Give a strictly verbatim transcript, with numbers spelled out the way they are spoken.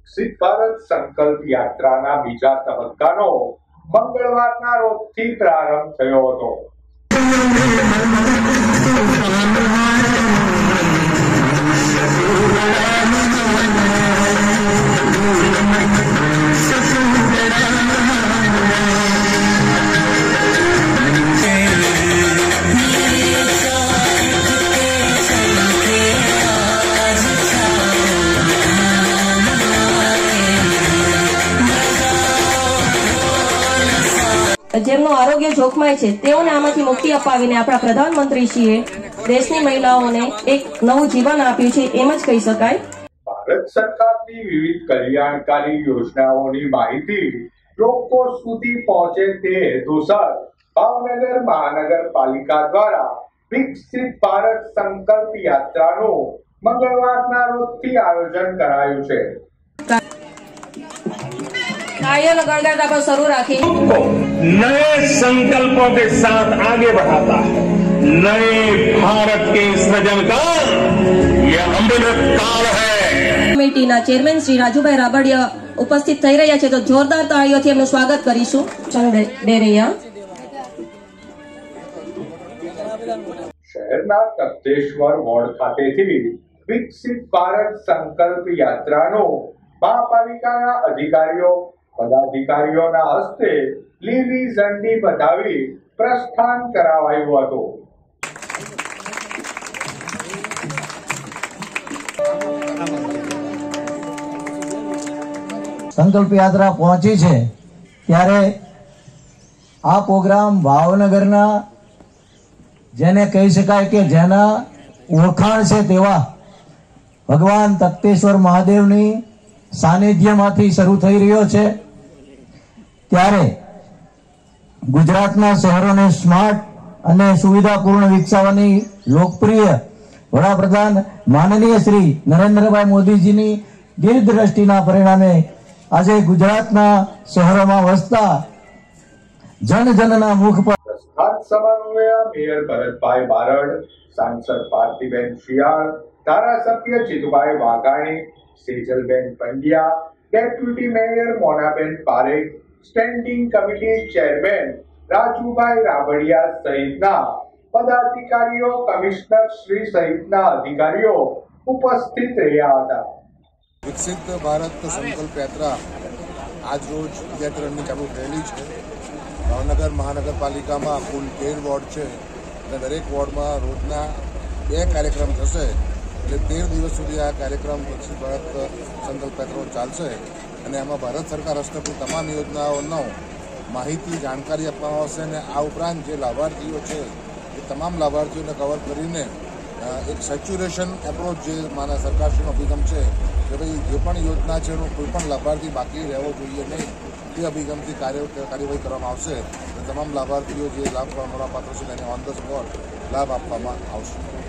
વિકસિત ભારત સંકલ્પ યાત્રાના બીજા તબક્કાનો મંગળવારના રોજથી પ્રારંભ થયો હતો। જેમનું આરોગ્ય જોખમાય છે તેઓને આમાંથી મુક્તિ અપાવીને આપણા પ્રધાનમંત્રીશ્રીએ દેશની મહિલાઓને એક નવું જીવન આપ્યું છે એમ જ કહી શકાય। ભારત સરકારની વિવિધ કલ્યાણકારી યોજનાઓની માહિતી લોકો સુધી પહોંચે તે હેતુસર ભાવનગર મહાનગરપાલિકા દ્વારા વિકસિત ભારત સંકલ્પ યાત્રાનું મંગળવારના રોજથી આયોજન કરાયું છે। तालियों गड़गड़ा पर शुरू रखी नए संकल्पों के साथ आगे बढ़ाता है। नए भारत के सृजन का यह अमृत काल है। कमिटीना चेरमेन श्री राजूभाई राबड़िया उपस्थित थई रह्या छे तो जोरदार ताळीओथी एमनुं स्वागत करीशुं। डेरिया शहरना तख्तेश्वर वोर्ड खातेथी विकसित भारत संकल्प यात्रानो महापालिकाना अधिकारीओ पदाधिकारीओना हस्ते લીલી ઝંડી બતાવી પ્રસ્થાન કરાવાયું હતું। સંકલ્પ યાત્રા પહોંચી છે ત્યારે આ પ્રોગ્રામ ભાવનગરના જેને કહી શકાય કે જેના ઓળખાણ છે તેવા ભગવાન તખ્તેશ્વર મહાદેવની સાનિધ્યમાંથી શરૂ થઈ રહ્યો છે। ત્યારે ગુજરાતના શહેરોને સ્માર્ટ અને સુવિધાપૂર્ણ વિકસાવવાની લોકપ્રિય વડાપ્રધાન માનનીય શ્રી નરેન્દ્રભાઈ મોદીજીની દીર્ઘદ્રષ્ટિના પરિણામે આજે ગુજરાતના શહેરોમાં વસતા જન જનના મુખ પર પ્રસ્થાન સમારોહે મેયર ભરતભાઈ બારડ, સાંસદ ભારતીબેન શિયાળ, ધારાસભ્ય Jitubhai Vaghani, Sejalben Pandya, deputy mayor Monaben Parekh, standing committee chairman Rajubhai Rabadiya સહિતના પદાધિકારીઓ, કમિશનર શ્રી સહિતના अधिकारीओ उपस्थित રહ્યા હતા। વિકસિત ભારત સંકલ્પ યાત્રા આજ રોજ યાત્રાની ચાલુ થયેલી છે। ભાવનગર મહાનગરપાલિકામાં કુલ તેર વોર્ડ છે અને દરેક વોર્ડમાં રોજના બે કાર્યક્રમ થશે એટલે તેર દિવસ સુધી આ કાર્યક્રમ વિકસિત ભારત સંકલ્પ યાત્રા ચાલશે અને આમાં ભારત સરકાર હસ્તકની તમામ યોજનાઓનો માહિતી જાણકારી આપવામાં આવશે અને આ ઉપરાંત જે લાભાર્થીઓ છે એ તમામ લાભાર્થીઓને કવર કરીને એક સેચ્યુરેશન એપ્રોચ જે માના સરકારશ્રીનો અભિગમ છે કે ભાઈ જે પણ યોજના છે એનો કોઈ પણ લાભાર્થી બાકી રહેવો જોઈએ નહીં તે અભિગમથી કાર્ય કાર્યવાહી કરવામાં આવશે અને તમામ લાભાર્થીઓ જે લાભ મળવાપાત્ર છે તેને ઓન ધ સ્પોટ લાભ આપવામાં આવશે।